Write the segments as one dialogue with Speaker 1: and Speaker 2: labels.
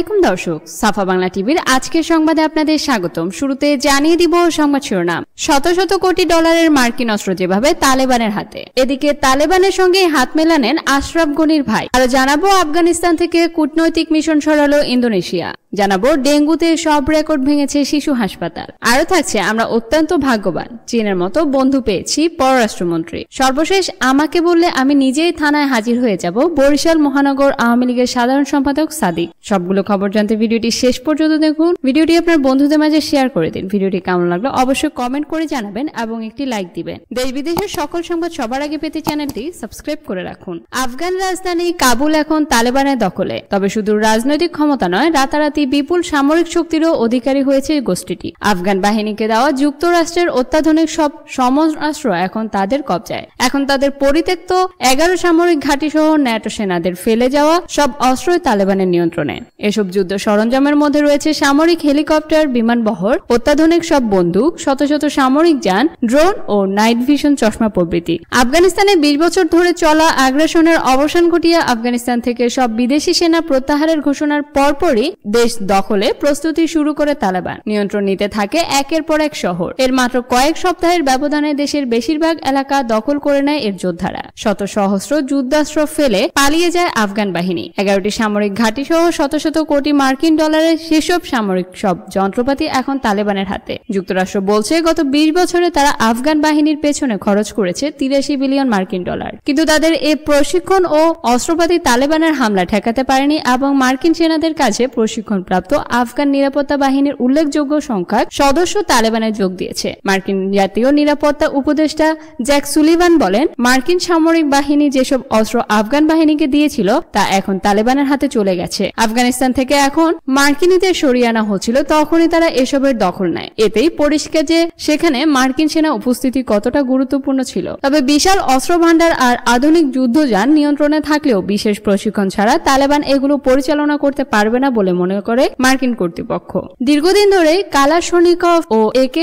Speaker 1: আলাইকুম দর্শক, সাফা বাংলা টিভির আজকের সংবাদে আপনাদের স্বাগতম। শুরুতে জানিয়ে দিব সংবাদ শিরোনাম। শত শত কোটি ডলারের মার্কিন অস্ত্র যেভাবে তালেবানের হাতে। এদিকে তালেবানের সঙ্গে হাত মেলানেন আশরাফ গনির ভাই। আরো জানাবো আফগানিস্তান থেকে কূটনৈতিক মিশন সরালো ইন্দোনেশিয়া। জানাবো ডেঙ্গুতে সব রেকর্ড ভেঙেছে শিশু হাসপাতাল। আরো থাকছে আমরা অত্যন্ত ভাগ্যবান, চীনের মতো বন্ধু পেয়েছি পররাষ্ট্রমন্ত্রী। সর্বশেষ আমাকে বললে আমি নিজেই থানায় হাজির হয়ে যাব, বরিশাল মহানগর আওয়ামী লীগের সাধারণ সম্পাদক সাদিক। সবগুলো খবর জানতে ভিডিওটি শেষ পর্যন্ত দেখুন। ভিডিওটি আপনার বন্ধুদের মাঝে শেয়ার করে দিন। ভিডিওটি কেমন লাগলো অবশ্যই কমেন্ট করে জানাবেন এবং একটি লাইক দিবেন। দেশ বিদেশের সকল সংবাদ সবার আগে পেতে চ্যানেলটি সাবস্ক্রাইব করে রাখুন। আফগান রাজধানী কাবুল এখন তালেবানের দখলে। তবে শুধু রাজনৈতিক ক্ষমতা নয়, রাতারাতি বিপুল সামরিক শক্তিরও অধিকারী হয়েছে গোষ্ঠীটি। আফগান বাহিনীকে দেওয়া যুক্তরাষ্ট্রের অত্যাধুনিক সব সমরাস্ত্র এখন তাদের কবজায়। এখন তাদের পরিত্যক্ত 11 সামরিক ঘাঁটি সহ ন্যাটো সেনাদের ফেলে যাওয়া সব অস্ত্রই তালেবানের নিয়ন্ত্রণে। এসব যুদ্ধ সরঞ্জামের মধ্যে রয়েছে সামরিক হেলিকপ্টার, বিমানবহর, অত্যাধুনিক সব বন্দুক, শত শত সামরিক যান, ড্রোন ও নাইট ভিশন চশমা প্রভৃতি। আফগানিস্তানে 20 বছর ধরে চলা আগ্রাসনের অবসান ঘটিয়ে আফগানিস্তান থেকে সব বিদেশি সেনা প্রত্যাহারের ঘোষণার পরপরই দেশ দখলে প্রস্তুতি শুরু করে তালেবান। নিয়ন্ত্রণ নিতে থাকে একের পর এক শহর। এর মাত্র কয়েক সপ্তাহের ব্যবধানে দেশের বেশিরভাগ এলাকা দখল করে নেয় এর যোদ্ধারা। শত সহস্র যুদ্ধাস্ত্র ফেলে পালিয়ে যায় আফগান বাহিনী। 11টি সামরিক ঘাঁটি সহ শত শত কোটি মার্কিন ডলারের সেসব সামরিক সব যন্ত্রপাতি এখন তালেবানের হাতে। যুক্তরাষ্ট্র বলছে গত 20 বছরে তারা আফগান বাহিনীর পেছনে খরচ করেছে 83 বিলিয়ন মার্কিন ডলার। কিন্তু তাদের এই প্রশিক্ষণ ও অস্ত্রপাতি তালেবানের হামলা ঠেকাতে পারেনি এবং মার্কিন সেনাদের কাছে প্রশিক্ষণপ্রাপ্ত আফগান নিরাপত্তা বাহিনীর উল্লেখযোগ্য সংখ্যক সদস্য তালেবানে যোগ দিয়েছে। মার্কিন জাতীয় নিরাপত্তা উপদেষ্টা জ্যাক সুলিভান বলেন, মার্কিন সামরিক বাহিনী যেসব অস্ত্র আফগান বাহিনীকে দিয়েছিল তা এখন তালেবানের হাতে চলে গেছে। আফগানিস্তান থেকে এখন মার্কিনীদের সরিয়ে আনা হচ্ছিল, তখনই তারা এসবের দখল নেয়। এতেই পরিষ্কার যে সেখানে মার্কিন সেনা উপস্থিতি কতটা গুরুত্বপূর্ণ ছিল। তবে বিশাল অস্ত্র ভান্ডার আর আধুনিক যুদ্ধযান নিয়ন্ত্রণে থাকলেও বিশেষ প্রশিক্ষণ ছাড়া তালেবান এগুলো পরিচালনা করতে পারবে না বলে মনে করে মার্কিন কর্তৃপক্ষ। দীর্ঘদিন ধরে কালাশনিকভ ও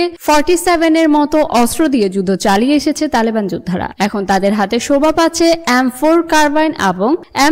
Speaker 1: AK-47 এর মতো অস্ত্র দিয়ে যুদ্ধ চালিয়ে এসেছে তালেবান যোদ্ধারা। এখন তাদের হাতে শোভা পাচ্ছে M4 কার্বাইন এবং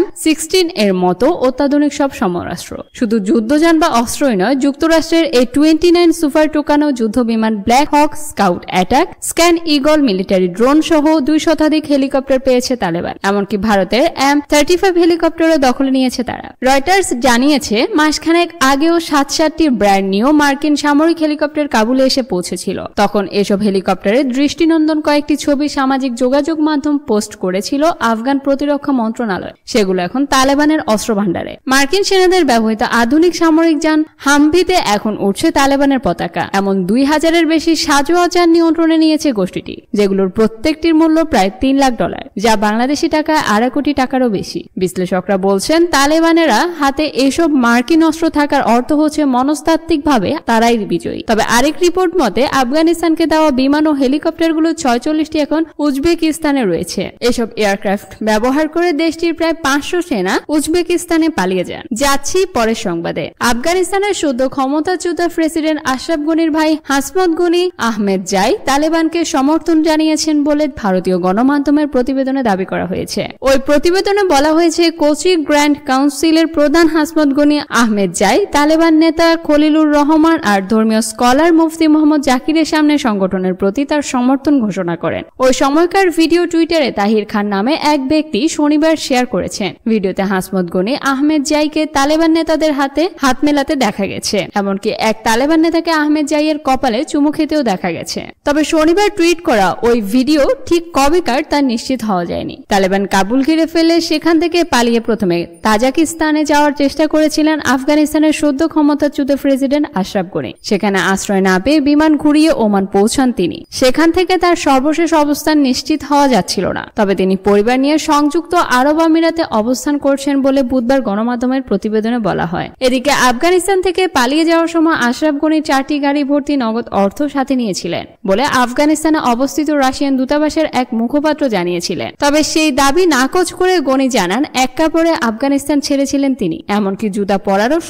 Speaker 1: M16 এর মতো অত্যাধুনিক সব সমরাস্ত্র। শুধু যুদ্ধযান বা অস্ত্রই নয়, যুক্তরাষ্ট্রের A-29 সুপার টুকানো যুদ্ধ বিমান Black Hawk, scout attack, scan eagle, military drone সহ 2 শতাধিক হেলিকপ্টার পেয়েছে তালেবান। এমনকি ভারতের M35 হেলিকপ্টারও দখলে নিয়েছে তারা। রয়টার্স জানিয়েছে মাসখানেক আগেও 7-8টি ব্র্যান্ড নিউ মার্কিন সামরিক হেলিকপ্টার কাবুলে এসে পৌঁছেছিল। তখন এসব হেলিকপ্টারের দৃষ্টিনন্দন কয়েকটি ছবি সামাজিক যোগাযোগ মাধ্যম পোস্ট করেছিল আফগান প্রতিরক্ষা মন্ত্রণালয়। সেগুলো এখন তালেবানের অস্ত্র ভান্ডারে। মার্কিন সেনাদের ব্যবহৃত আধুনিক সামরিক যান হামভিতে এখন উঠছে তালেবানের পতাকা। এমন 2000-এর বেশি সাজোয়া যান নিয়ন্ত্রণে নিয়েছে গোষ্ঠীটি, যেগুলোর প্রত্যেকটির মূল্য প্রায় $3 লাখ, যা বাংলাদেশি টাকায় 2.5 কোটি টাকারও বেশি। বিশ্লেষকরা বলছেন তালেবানেরা হাতে এসব মার্কিন অস্ত্র থাকার অর্থ হচ্ছে মনস্তাত্ত্বিকভাবে তারাই বিজয়ী। তবে আরেক রিপোর্ট মতে আফগানিস্তানকে দেওয়া বিমান ও হেলিকপ্টারগুলো 46টি এখন উজবেকিস্তানে রয়েছে। এসব এয়ারক্রাফট ব্যবহার করে দেশটির প্রায় 500 সেনা উজবেকিস্তানে পালিয়ে যান। যাচ্ছি পরের সংবাদে। আফগানিস্তানের সদ্য ক্ষমতাচ্যুত প্রেসিডেন্ট আশরাফ গনির ভাই হাসমত গনি আহমেদ জাই তালেবানকে সমর্থন জানিয়েছেন বলে ভারতীয় গণমাধ্যমের প্রতিবেদনে দাবি করা হয়েছে। ওই প্রতিবেদনে বলা হয়েছে, কোচি গ্র্যান্ড কাউন্সিলের প্রধান হাসমত গনি আহমেদ জাই তালেবান নেতা খলিলুর রহমান আর ধর্মীয় স্কলার মুফতি মোহাম্মদ জাকিরের সামনে সংগঠনের প্রতি তার সমর্থন ঘোষণা করেন। ওই সময়কার ভিডিও টুইটারে তাহির খান নামে এক ব্যক্তি শনিবার শেয়ার করেছেন। ভিডিওতে হাসমত গনি আহমেদ জাইকে তালেবান নেতাদের হাতে হাত মেলাতে দেখা গেছে। এমনকি এক তালেবান নেতাকে আহমেদ জাইয়ের কপালে চুমু খেতেও দেখা গেছে। তবে শনিবার টুইট করা ওই ভিডিও ঠিক কবেকার তা নিশ্চিত হওয়া যায়নি। তালেবান কাবুল ঘিরে ফেলে সেখান থেকে পালিয়ে প্রথমে তাজিকিস্তানে যাওয়ার চেষ্টা করেছিলেন আফগানিস্তানের সদ্য ক্ষমতাচ্যুত প্রেসিডেন্ট আশরাফ গনি। সেখানে আশ্রয় না পেয়ে বিমান ঘুরিয়ে ওমান পৌঁছান তিনি। সেখান থেকে তার সর্বশেষ অবস্থান নিশ্চিত হওয়া যাচ্ছিল না। তবে তিনি পরিবার নিয়ে সংযুক্ত আরব আমিরাতে অবস্থান করছেন বলে বুধবার গণমাধ্যমের প্রতিবেদনে বলা হয়। এদিকে আফগানিস্তান থেকে পালিয়ে যাওয়ার সময় আশরাফ গনি 4টি গাড়ি ভর্তি নগদ অর্থ সাথে নিয়েছিলেন বলে আফগানিস্তানে অবস্থিত রাশিয়ান দূতাবাসের এক মুখপাত্র জানিয়েছিলেন। তবে সেই দাবি নাকচ করে গনি জানান, এক কাপড়ে আফগানিস্তান ছেড়েছিলেন তিনি। এমনকি জুতা পরারও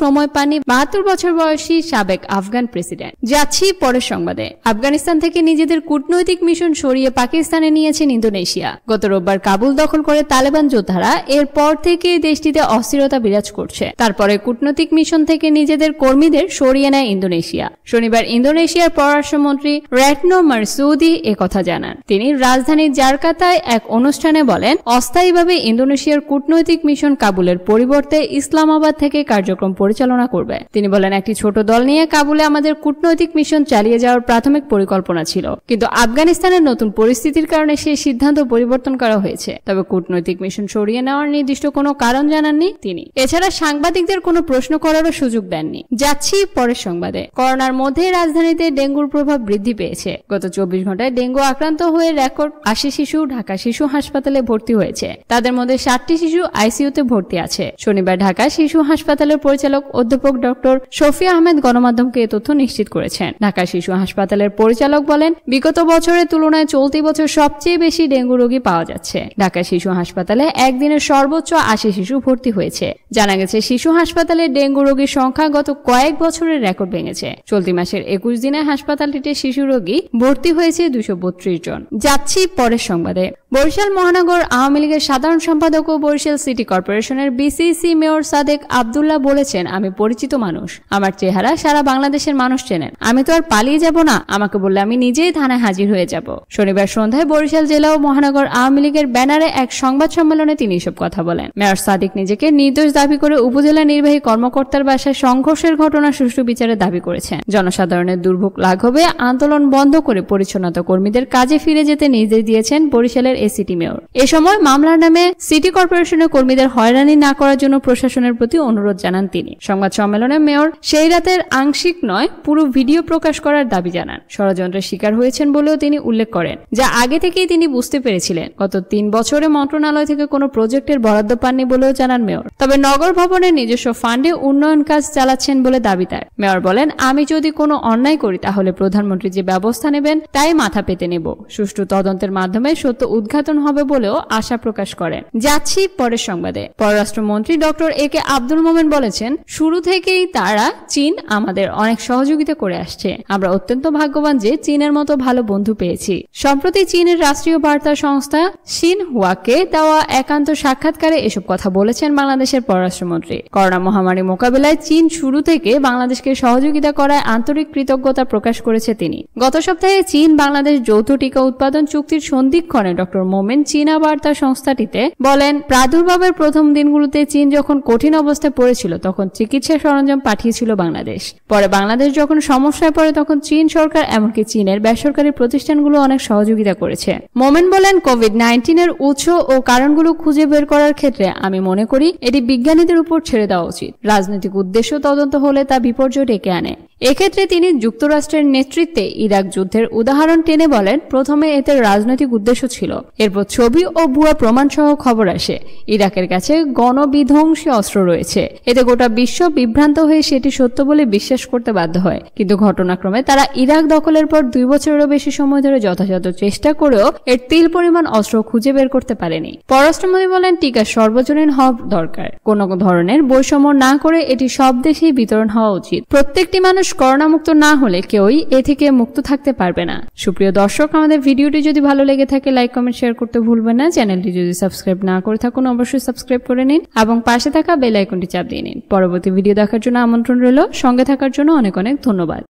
Speaker 1: সময় পাননি 72 বছর বয়সী সাবেক আফগান প্রেসিডেন্ট। যাচ্ছি পরের সংবাদে। আফগানিস্তান থেকে নিজেদের কূটনৈতিক মিশন সরিয়ে পাকিস্তানে নিয়েছেন ইন্দোনেশিয়া। গত রোববার কাবুল দখল করে তালেবান যোদ্ধারা এরপর থেকে দেশটিতে অস্থিরতা বিরাজ করছে। তারপরে কূটনৈতিক মিশন থেকে নিজেদের কর্মীদের সরিয়ে নেয় ইন্দোনেশিয়া। শনিবার ইন্দোনেশিয়ার পররাষ্ট্রমন্ত্রী রেটনো মারসুদি একথা জানান। তিনি রাজধানী জাকার্তায় এক অনুষ্ঠানে বলেন, অস্থায়ীভাবে ইন্দোনেশিয়ার কূটনৈতিক মিশন কাবুলের পরিবর্তে ইসলামাবাদ থেকে কার্যক্রম পরিচালনা করবে। তিনি বলেন, একটি ছোট দল নিয়ে কাবুলে আমাদের কূটনৈতিক মিশন চালিয়ে যাওয়ার প্রাথমিক পরিকল্পনা ছিল, কিন্তু আফগানিস্তানের নতুন পরিস্থিতির কারণে সেই সিদ্ধান্ত পরিবর্তন করা হয়েছে। তবে কূটনৈতিক মিশন সরিয়ে নেওয়ার নির্দিষ্ট কোনো কারণ জানাননি তিনি। এছাড়া সাংবাদিকদের কোনো প্রশ্ন করারও সুযোগ দেননি। যাচ্ছি পরের সংবাদে। করোনার মধ্যে রাজধানীতে ডেঙ্গুর প্রভাব বৃদ্ধি পেয়েছে। গত 24 ঘন্টায় ডেঙ্গু আক্রান্ত হয়ে রেকর্ড 80 শিশু ঢাকা শিশু হাসপাতালে ভর্তি হয়েছে। তাদের মধ্যে 60টি শিশু আইসিইউতে ভর্তি আছে। শনিবার ঢাকা শিশু হাসপাতালের পরিচালক অধ্যাপক ডক্টর শফি আহমেদ গণমাধ্যমকে এ তথ্য নিশ্চিত করেছেন। ঢাকা শিশু হাসপাতালের পরিচালক বলেন, বিগত বছরের তুলনায় চলতি বছর সবচেয়ে বেশি ডেঙ্গু রোগী পাওয়া যাচ্ছে। ঢাকা শিশু হাসপাতালে একদিনে সর্বোচ্চ 80 শিশু ভর্তি হয়েছে। জানা গেছে, শিশু হাসপাতালে ডেঙ্গু রোগীর সংখ্যা গত কয়েক বছরের রেকর্ড ভেঙেছে। চলতি মাসের 21 দিনে হাসপাতালটিতে শিশু রোগী ভর্তি হয়েছে 232 জন। যাচ্ছি পরের সংবাদে। বরিশাল মহানগর আওয়ামী লীগের সাধারণ সম্পাদক ও বরিশাল সিটি কর্পোরেশনের বিসিসি মেয়র সাদেক আব্দুল্লাহ বলেছেন, আমি পরিচিত মানুষ, আমার চেহারা সারা বাংলাদেশের মানুষ চেনেন। আমি তো আর পালিয়ে যাব না, আমাকে বললে আমি নিজেই থানায় হাজির হয়ে যাব। শনিবার সন্ধ্যায় বরিশাল জেলা ও মহানগর আওয়ামী লীগের ব্যানারে এক সংবাদ সম্মেলনে তিনি এসব কথা বলেন। মেয়র সাদেক নিজেকে নির্দোষ দাবি করে উপজেলা নির্বাহী কর্মকর্তার বাসায় সংঘর্ষের ঘটনা সুষ্ঠু বিচারের দাবি করেছেন। জনসাধারণের দুর্ভোগ লাঘবে আন্দোলন বন্ধ করে পরিচ্ছন্নতা কর্মীদের কাজে ফিরে যেতে নির্দেশ দিয়েছেন বরিশালের সিটি মেয়র। এ সময় মামলার নামে সিটি কর্পোরেশনের কর্মীদের হয়রানি না করার জন্য প্রশাসনের প্রতি অনুরোধ জানান তিনি। সংবাদ সম্মেলনে মেয়র সেই রাতের আংশিক নয় পুরো ভিডিও প্রকাশ করার দাবি জানান। ষড়যন্ত্রের শিকার হয়েছেন বলেও তিনি উল্লেখ করেন, যা আগে থেকেই তিনি বুঝতে পেরেছিলেন। গত 3 বছরে মন্ত্রণালয় থেকে কোনো প্রজেক্টের বরাদ্দ পাননি বলেও জানান মেয়র। তবে নগর ভবনের নিজস্ব ফান্ডে উন্নয়ন কাজ চালাচ্ছেন বলে দাবি তার। মেয়র বলেন, আমি যদি কোনো অন্যায় করি তাহলে প্রধানমন্ত্রী যে ব্যবস্থা নেবেন তাই মাথা পেতে নেব। সুষ্ঠু তদন্তের মাধ্যমে সত্য উদ্ঘাটন হবে বলেও আশা প্রকাশ করেন। যাচ্ছি পরের সংবাদে। পররাষ্ট্রমন্ত্রী ডক্টর একে আব্দুল মোমেন বলেছেন, শুরু থেকেই তারা চীন আমাদের অনেক সহযোগিতা করে আসছে। আমরা অত্যন্ত ভাগ্যবান যে চীনের মতো ভালো বন্ধু পেয়েছি। সম্প্রতি চীনের রাষ্ট্রীয় বার্তা সংস্থা সিনহুয়াকে দেওয়া একান্ত সাক্ষাৎকারে এসব কথা বলেছেন বাংলাদেশের পররাষ্ট্রমন্ত্রী। করোনা মহামারী মোকাবিলায় চীন শুরু থেকে বাংলাদেশকে সহযোগিতা করায় আন্তরিক কৃতজ্ঞতা প্রকাশ করেছে তিনি। গত সপ্তাহে চীন বাংলাদেশ যৌথ টিকা উৎপাদন চুক্তির সন্ধিক্ষণে ডক্টর মোমেন চীনা বার্তা সংস্থাটিতে বলেন, প্রাদুর্ভাবের প্রথম দিনগুলোতে চীন যখন কঠিন অবস্থায় পড়েছিল তখন চিকিৎসা সরঞ্জাম পাঠিয়েছিল বাংলাদেশ। পরে বাংলাদেশ যখন সমস্যায় পড়ে তখন চীন সরকার এমনকি চীনের বেসরকারি প্রতিষ্ঠানগুলো অনেক সহযোগিতা করেছে। মোমেন বলেন, কোভিড-19 এর উৎস ও কারণগুলো খুঁজে বের করার ক্ষেত্রে আমি মনে করি এটি বিজ্ঞানীদের উপর ছেড়ে দেওয়া উচিত। রাজনৈতিক উদ্দেশ্য তদন্ত হলে তা বিপর্যয় ডেকে আনে। এক্ষেত্রে তিনি যুক্তরাষ্ট্রের নেতৃত্বে ইরাক যুদ্ধের উদাহরণ টেনে বলেন, প্রথমে এতে রাজনৈতিক উদ্দেশ্য ছিল, এরপর ছবি ও ভুয়া প্রমাণ সহ খবর আসে ইরাকের কাছে গণবিধ্বংসী অস্ত্র রয়েছে। এতে গোটা বিশ্ব বিভ্রান্ত হয়ে সেটি সত্য বলে বিশ্বাস করতে বাধ্য হয়। কিন্তু ঘটনাক্রমে তারা ইরাক দখলের পর 2 বছরেরও বেশি সময় ধরে যথাযথ চেষ্টা করেও এর তিল পরিমাণ অস্ত্র খুঁজে বের করতে পারেনি। পররাষ্ট্রমন্ত্রী বলেন, টিকা সর্বজনীন হওয়া দরকার। কোন ধরনের বৈষম্য না করে এটি সব দেশেই বিতরণ হওয়া উচিত। প্রত্যেকটি মানুষ করোনা মুক্ত না হলে কেউই এ থেকে মুক্ত থাকতে পারবে না। সুপ্রিয় দর্শক, আমাদের ভিডিওটি যদি ভালো লেগে থাকে লাইক কমেন্ট শেয়ার করতে ভুলবেন না। চ্যানেলটি যদি সাবস্ক্রাইব না করে থাকুন অবশ্যই সাবস্ক্রাইব করে নিন এবং পাশে থাকা বেল আইকনটি চাপ দিয়ে নিন। পরবর্তী ভিডিও দেখার জন্য আমন্ত্রণ রইল। সঙ্গে থাকার জন্য অনেক অনেক ধন্যবাদ।